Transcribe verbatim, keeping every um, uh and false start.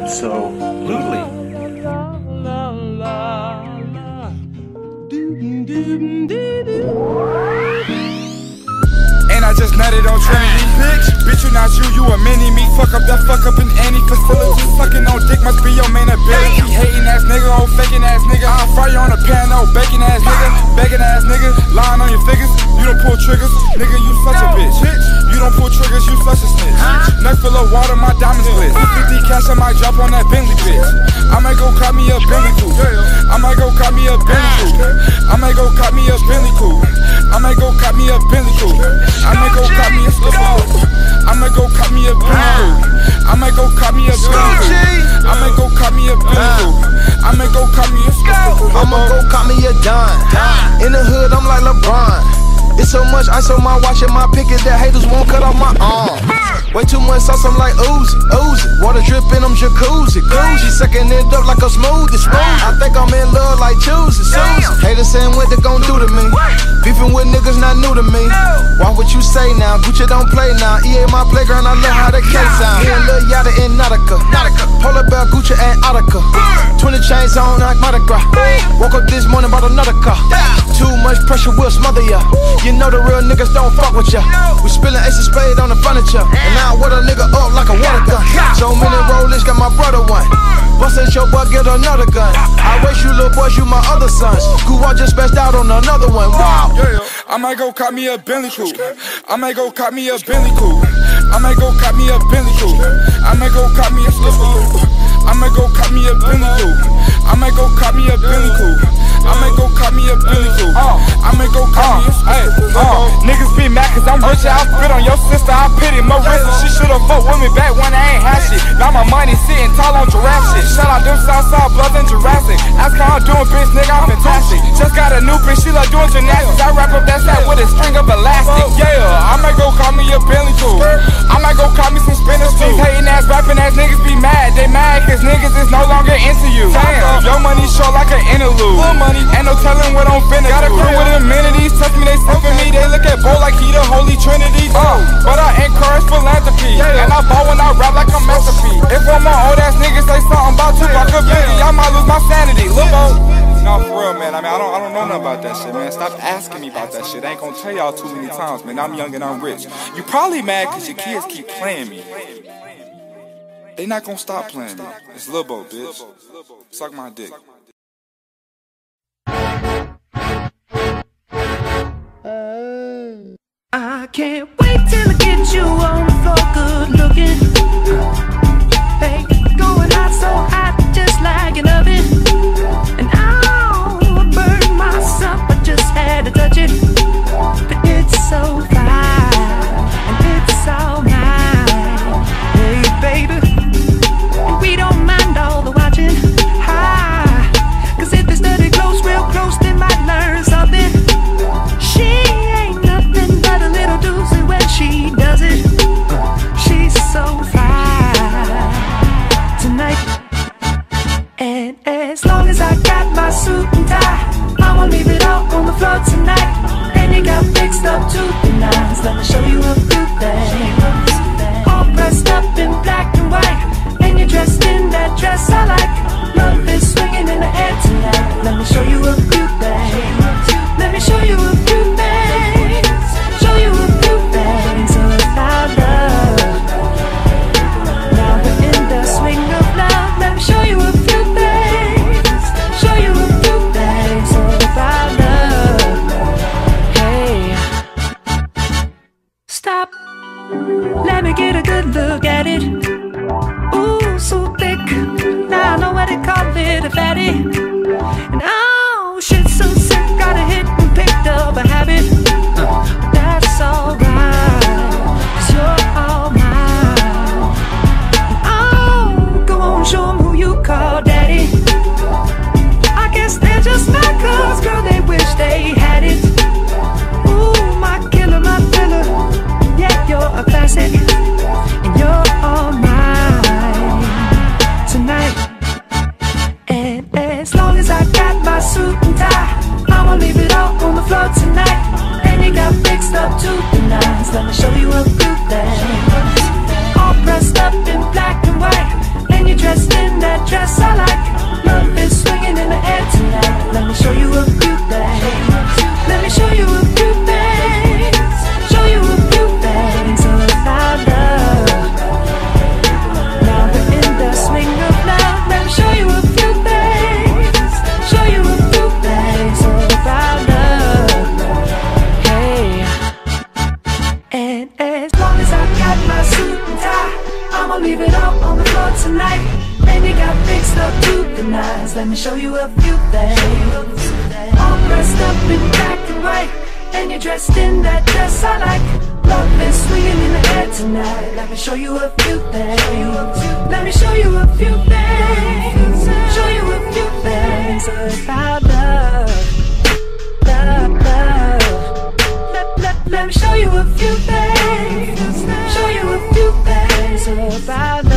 Absolutely. And I just nutted on Trinity. Bitch, bitch, you not you, you a mini-me. Fuck up that fuck up in any facility. Sucking on dick must be your main ability. Hating ass nigga, old faking ass nigga. I'll fry you on a piano, baking ass nigga. Begging ass nigga, lying on your figures. You don't pull triggers, nigga, you such a bitch. You don't pull triggers, you such a snitch. Neck full of water, my diamonds blitz. fifty cash, I might drop on that Bentley bitch. I might go cop me a Bentley coupe. I might go cop me a Bentley coupe. I might go cop me a Bentley coupe. I might go cop me a Bentley coupe. I might go cop me a skipper coupe. I might go cop me a Bentley coupe. I might go cop me a Bentley coupe. I might go cop me a Bentley coupe. I might go cop me a skipper coupe. I'ma go cop me a dime. In the hood, I'm like LeBron. It's so much ice on my watch and my picket that haters won't cut off my arm. Way too much sauce, I'm like Uzi, Uzi. Water dripping, I'm jacuzzi, Gucci. Sucking it up like a smoothie, smooth. I think I'm in love like Choosy, Susie. Haters saying what they gon' do to me. Beefing with niggas not new to me. Why would you say now? Gucci don't play now. E A my playground, I love how the K sound. Me and Lil Yachty in Nautica. Polar Bear, Gucci and Attica. twenty chains on like Mardi Gras. Woke up this morning, bought another car. Too much pressure will smother ya. You know the real niggas don't fuck with ya. We spillin' ace of spade on the furniture. And now I wet a nigga up like a water gun. So many rollers, got my brother one. Bust at your butt, get another gun. I race you little boys, you my other sons. Goo, I just best out on another one. Wow. I might go cop me a Bentley coupe. I might go cop me a Bentley coupe. I might go cop me a Bentley coupe. I might go cop me a skipper coupe. I might go cop me a Bentley coupe. I might go cop me a Bentley coupe. I might go cop me a Bentley coupe. I might go cop me a skipper coupe. Niggas be mad cause I'm rich, I spit on your sister, I pity my wrist. She should've fucked with me back when I ain't had shit. Now my money sitting tall on giraffe shit. Shout out them Southside Bloods and Jurassic. Ask how I'm doing, bitch, nigga, I'm fantastic. Just got a new bitch, she like doing gymnastics. I wrap up that sack with a string of elastic. Yeah, I might go call me a Bentley coupe. I might go call me some spinners too. Hating ass, rapping ass niggas be mad. They mad cause niggas is no longer into you. Damn, your money short like an interlude. Money, ain't no telling what I'm finna. Got a crew with amenities, touch me, they sniffing me. They look at Bo like he the Holy Trinity. Oh, but I encourage philanthropy, and I ball when I rap like a masterpiece. If one more old ass niggas say something about Tupac or Biggie, I might lose my sanity. Look, no, for real, man. I mean, I don't, I don't know nothing about that shit, man. Stop asking me about that shit. I ain't gonna tell y'all too many times, man. I'm young and I'm rich. You probably mad cause your kids keep playing me. They not gonna stop playing me. It's Lil Bo, bitch. Suck my dick. I can't wait till I get you on the floor, good looking. Hey, going hot, so hot, just like an oven. And I'll burn myself, I just had to touch it. But it's so fine, and it's all mine. Hey, baby, and we don't mind all the watching. Hi, cause if they study close, real close, they might learn something. She a little doozy when she does it. She's so fine tonight. And as long as I got my suit and tie, I'ma leave it all on the floor tonight. And you got fixed up to the nines. Let me show you a few things. All dressed up in black and white, and you're dressed in that dress I like. Love is swinging in the air tonight. Let me show you a few things. Let me show you a few things. Show you a few things about love. Now we're in the swing of love. Let me show you a few things. Show you a few things about love. Hey, stop. Let me get a good look at it. Ooh, so thick. Now I know what they call it, a fatty. And oh, shit, so sick. Got a hit and picked up a habit. That's alright, cause you're all mine. Oh, go on, show them who you call daddy. I guess they're just not cause, girl, they wish they had it. Ooh, my killer, my filler. Yeah, you're a classic, and you're all mine tonight. And as long as I got my suit and tie, I'ma leave it all on the floor tonight. You got fixed up to the nines. Let me show you a few things. All dressed up in black and white, and you're you're dressed in that dress I like. Love is swinging in the air tonight. Let me show you a few things. Let me show you a few things. Show you a few things about love. Now we're in the swing of love. Let me show you a few things. Show you a few things about love. Hey. And as long as I got my suit and tie, I'ma leave it all on the floor tonight. And you got fixed up to the nines. Let me show you a few things. All dressed up in black and white, and you're dressed in that dress I like. Love is swinging in the air tonight. Let me show you a few things. Let me show you a few things. Show you a few things about love. Love, love. Let, let, let me show you a few things. Show you a few things about love.